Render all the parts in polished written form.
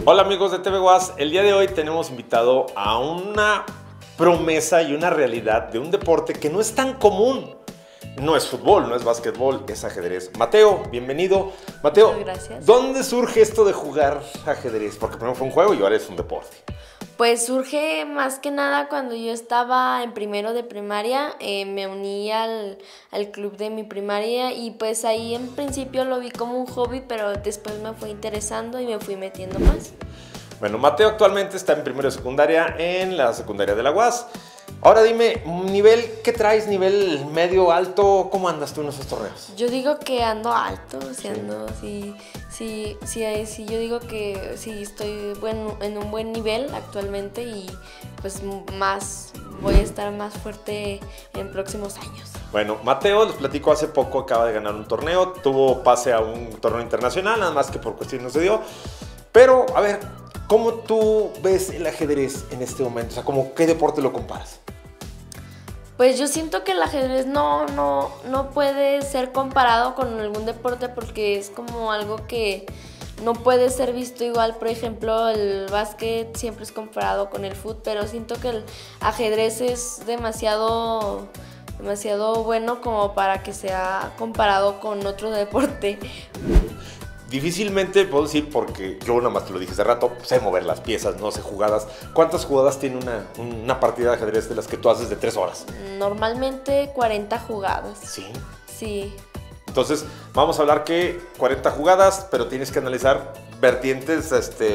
Hola amigos de TV Guas, el día de hoy tenemos invitado a una promesa y una realidad de un deporte que no es tan común. No es fútbol, no es básquetbol, es ajedrez. Mateo, bienvenido. Mateo, muchas gracias. ¿Dónde surge esto de jugar ajedrez? Porque primero fue un juego y ahora es un deporte. Pues surge más que nada cuando yo estaba en primero de primaria, me uní al club de mi primaria y pues ahí en principio lo vi como un hobby, pero después me fue interesando y me fui metiendo más. Bueno, Mateo actualmente está en primero de secundaria en la secundaria de la UAS. Ahora dime, nivel, ¿qué traes? ¿Nivel medio, alto? ¿Cómo andas tú en esos torneos? Yo digo que ando alto, o sea, Sí. ando, sí, yo digo que sí estoy en un buen nivel actualmente y pues voy a estar más fuerte en próximos años. Bueno, Mateo, les platico, hace poco acaba de ganar un torneo, tuvo pase a un torneo internacional, nada más que por cuestión no se dio. Pero, a ver, ¿cómo tú ves el ajedrez en este momento? O sea, ¿cómo qué deporte lo comparas? Pues yo siento que el ajedrez no puede ser comparado con algún deporte porque es como algo que no puede ser visto igual. Por ejemplo, el básquet siempre es comparado con el fútbol, pero siento que el ajedrez es demasiado bueno como para que sea comparado con otro deporte. Difícilmente puedo decir, porque yo nada más te lo dije hace rato, sé mover las piezas, no sé jugadas. ¿Cuántas jugadas tiene una partida de ajedrez de las que tú haces de 3 horas? Normalmente 40 jugadas. Sí. Sí. Entonces, vamos a hablar que 40 jugadas, pero tienes que analizar vertientes,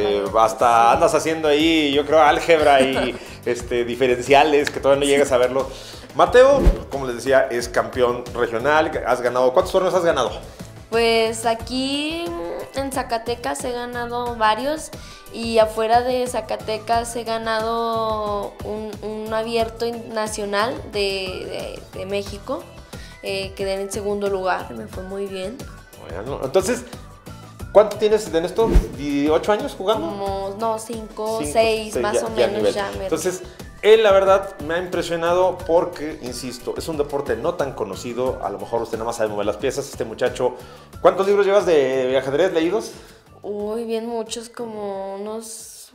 hasta andas haciendo ahí, yo creo, álgebra y diferenciales, que todavía no llegas a verlo. Mateo, como les decía, es campeón regional, has ganado, ¿cuántos torneos has ganado? Pues aquí en Zacatecas he ganado varios y afuera de Zacatecas he ganado un abierto nacional de México. Quedé en segundo lugar, me fue muy bien. Bueno, entonces, ¿cuánto tienes en esto? ¿8 años jugando? Como, 5, 6 más o menos ya. Entonces, él la verdad me ha impresionado porque, insisto, es un deporte no tan conocido. A lo mejor usted nada más sabe mover las piezas. Este muchacho, ¿cuántos libros llevas de ajedrez leídos? Uy, bien muchos, como unos,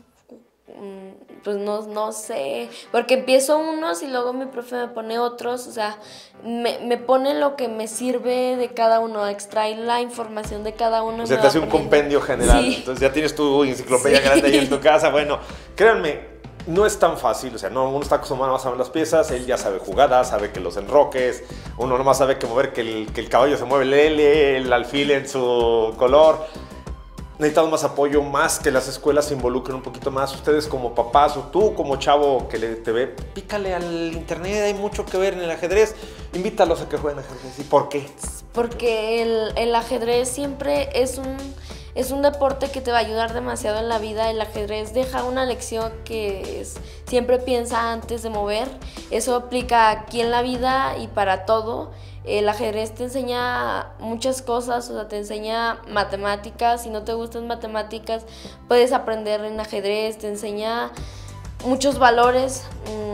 pues no sé, porque empiezo unos y luego mi profe me pone otros, o sea, me pone lo que me sirve de cada uno, extrae la información de cada uno. O sea, te hace un compendio general. Sí. Entonces ya tienes tu enciclopedia grande ahí en tu casa. Bueno, créanme, no es tan fácil, o sea, no, uno está acostumbrado a ver las piezas, él ya sabe jugadas, sabe que los enroques, uno nomás sabe que mover, que el caballo se mueve el L, el alfil en su color. Necesitamos más apoyo, más que las escuelas se involucren un poquito más. Ustedes como papás o tú como chavo que te ve, pícale al internet, hay mucho que ver en el ajedrez. Invítalos a que jueguen ajedrez. ¿Y por qué? Porque el ajedrez siempre es un deporte que te va a ayudar demasiado en la vida. El ajedrez deja una lección que es, siempre piensa antes de mover. Eso aplica aquí en la vida y para todo. El ajedrez te enseña muchas cosas, o sea, te enseña matemáticas. Si no te gustan matemáticas, puedes aprender en ajedrez. Te enseña muchos valores,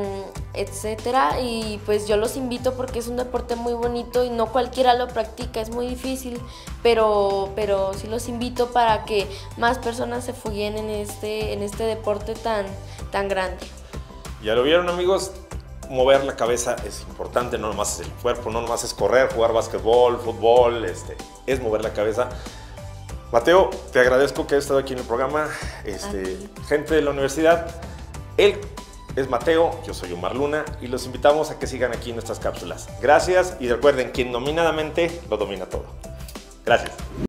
etcétera. Y pues yo los invito porque es un deporte muy bonito y no cualquiera lo practica, es muy difícil, pero sí los invito para que más personas se fuguen en este deporte tan grande. Ya lo vieron, amigos. Mover la cabeza es importante, no nomás es el cuerpo, no nomás es correr, jugar básquetbol, fútbol, es mover la cabeza. Mateo, te agradezco que hayas estado aquí en el programa. Gente de la universidad, él es Mateo, yo soy Omar Luna y los invitamos a que sigan aquí en nuestras cápsulas. Gracias y recuerden, quien domina la mente, lo domina todo. Gracias.